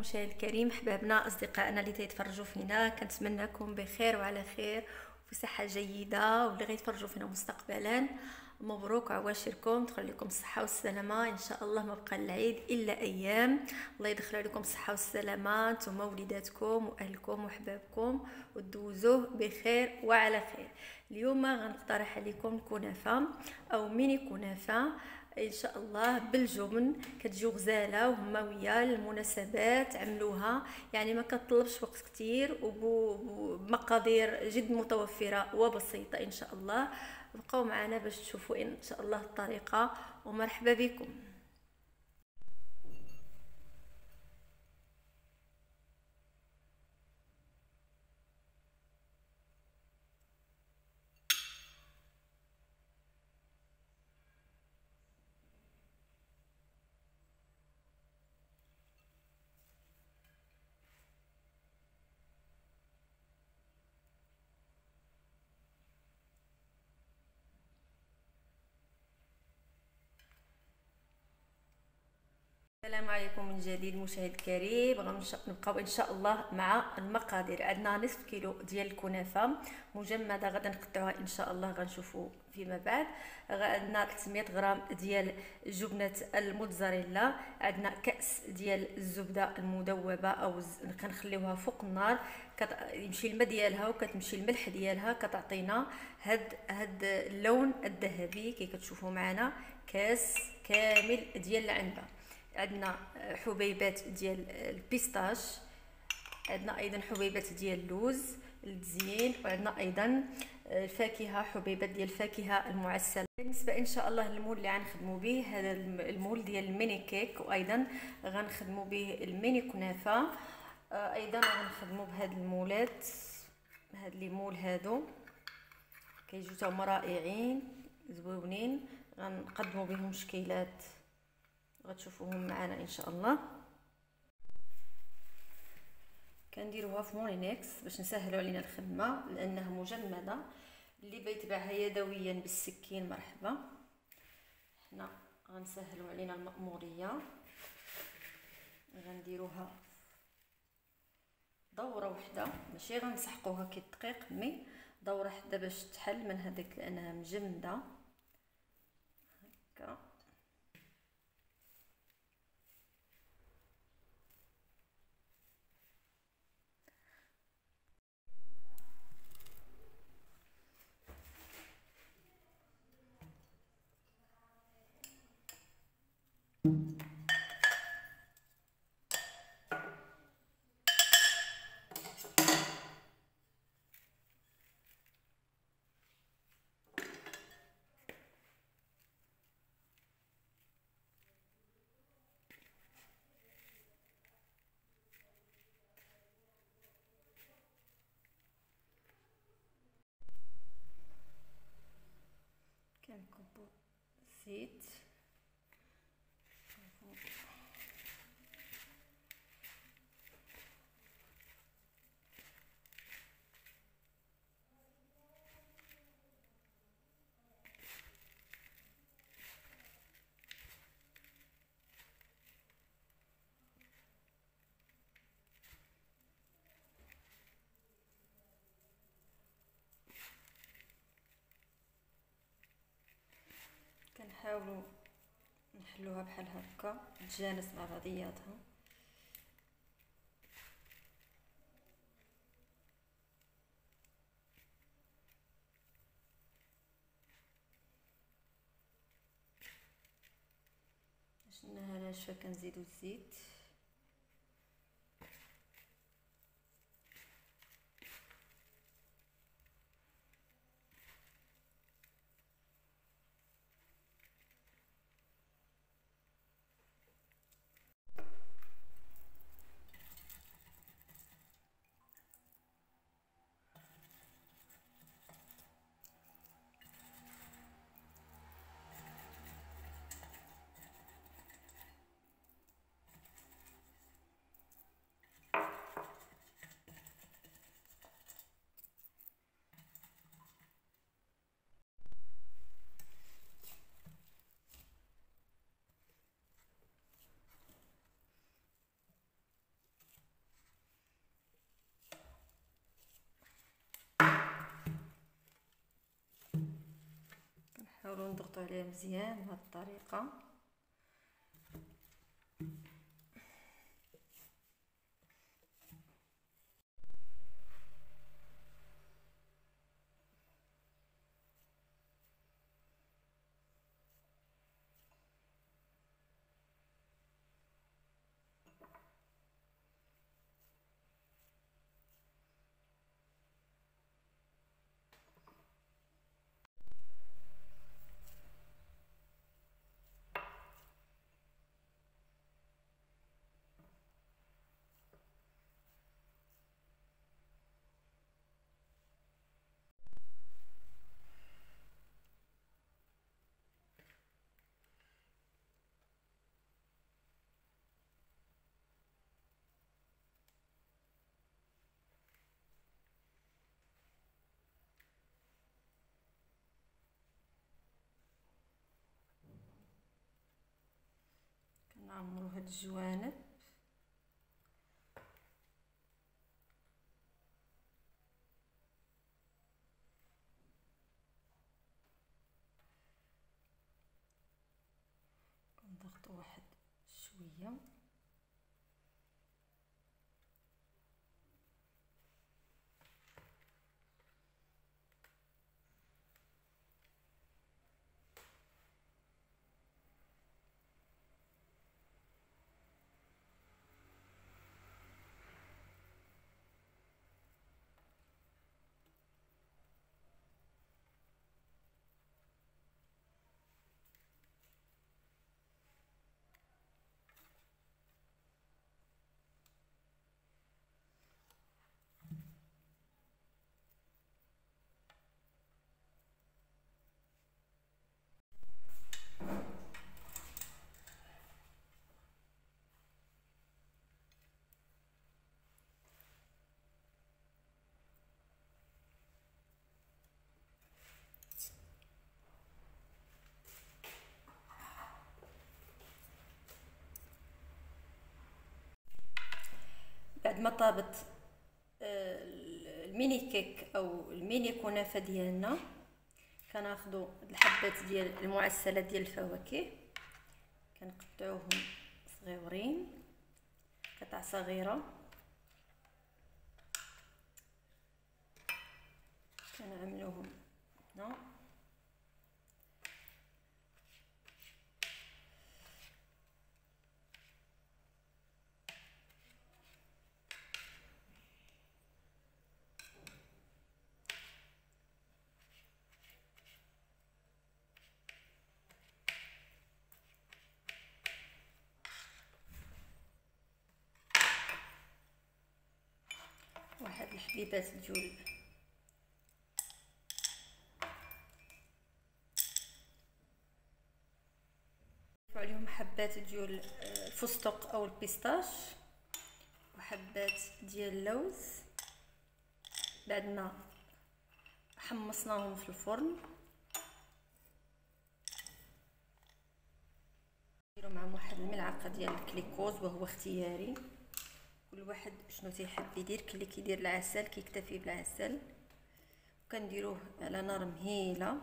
مشاهد الكريم، حبابنا اصدقائنا اللي تيتفرجوا فينا، كنتمنىكم بخير وعلى خير وفي صحه جيده، واللي غيتفرجوا فينا مستقبلا مبروك عواشركم، تدخل لكم الصحه والسلامه ان شاء الله. ما بقى العيد الا ايام، الله يدخل عليكم الصحه والسلامه نتوما وليداتكم واهلكم وحبابكم ودوزوه بخير وعلى خير. اليوم غنقترح عليكم كنافه او ميني كنافه ان شاء الله بالجبن، كتجي غزاله وهماويه للمناسبات، عملوها يعني ما كتطلبش وقت كتير وبمقادير جد متوفره وبسيطه ان شاء الله. بقاو معنا باش تشوفوا ان شاء الله الطريقه، ومرحبا بكم. السلام عليكم من جديد مشاهد الكريم. نبقاو ان شاء الله مع المقادير. عندنا نصف كيلو ديال الكنافه مجمده، غدا نقطعوها ان شاء الله، غنشوفوا فيما بعد. عندنا 300 غرام ديال جبنه الموتزاريلا، عندنا كاس ديال الزبده المذوبه او كنخليوها فوق النار، يمشي الماء ديالها وكتمشي الملح ديالها، كتعطينا هاد اللون الذهبي كي كتشوفوا معنا. كاس كامل ديال العنبه. عندنا حبيبات ديال البيستاش، عندنا ايضا حبيبات ديال اللوز التزيين، وعندنا ايضا الفاكهه، حبيبات ديال الفاكهه المعسله. بالنسبه ان شاء الله للمول اللي غنخدموا به، هذا المول ديال الميني كيك، وايضا غنخدموا به الميني كنافه. ايضا غنخدموا بهاد المولات، هاد لي مول هادو كيجيو تا هما رائعين زويونين، غنقدموا بهم شكيلات غتشوفوهم معنا ان شاء الله. كنديروها في مولينكس باش نسهلوا علينا الخدمه، لانها مجمده. اللي بيتبعها يدويا بالسكين مرحبا، حنا غنسهلوا علينا المأموريه. غنديروها دوره وحده، ماشي غنسحقوها كي الدقيق، مي دوره وحده باش تحل من هذيك لانها مجمده هكا. كنكبو زيت كنحاولوا نحلوها بحال هكا تجانس مع بعضياتها. شناها ناشفه كنزيدو الزيت. نحاولوا نضغطوا عليها مزيان بهذه الطريقه. كنعمروا هاد الجوانب. كنضغطوا واحد شويه. بعد ما طابت الميني كيك او الميني كنافه ديالنا، كناخذوا الحبات ديال المعسله ديال الفواكه، كنقطعوهم صغيورين قطع صغيره، كنعملوهم هنا. واحد الحبيبات ديال عليهم حبات ديال الفستق او البيستاش وحبات ديال اللوز. بعد ما حمصناهم في الفرن، نديرو معهم واحد الملعقه ديال الكليكوز وهو اختياري، كل واحد شنو تيحب يدير. كاين اللي كيدير العسل كيكتفي بالعسل، وكنديروه على نار مهيله.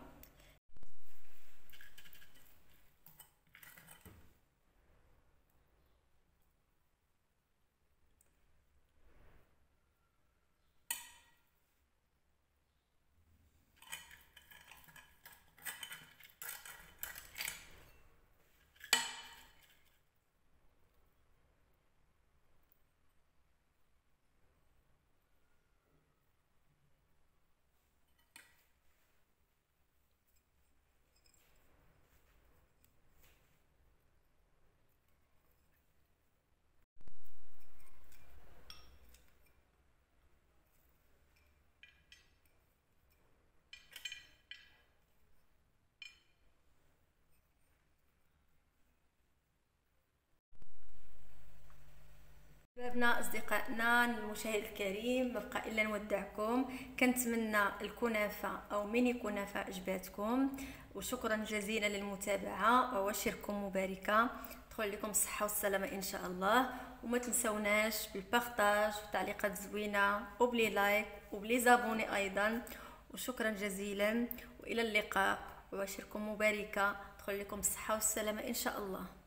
شبابنا اصدقائنا المشاهد الكريم، مبقى الا نودعكم. كنتمنى الكنافه او ميني كنافه عجباتكم، وشكرا جزيلا للمتابعه وواشركم مباركه. تدخل لكم الصحه والسلامه ان شاء الله، وما تنسوناش بالبارطاج وتعليقات زوينه وبلي لايك وبلي زابوني ايضا. وشكرا جزيلا والى اللقاء وعشركم مباركه، تدخل لكم الصحه والسلامه ان شاء الله.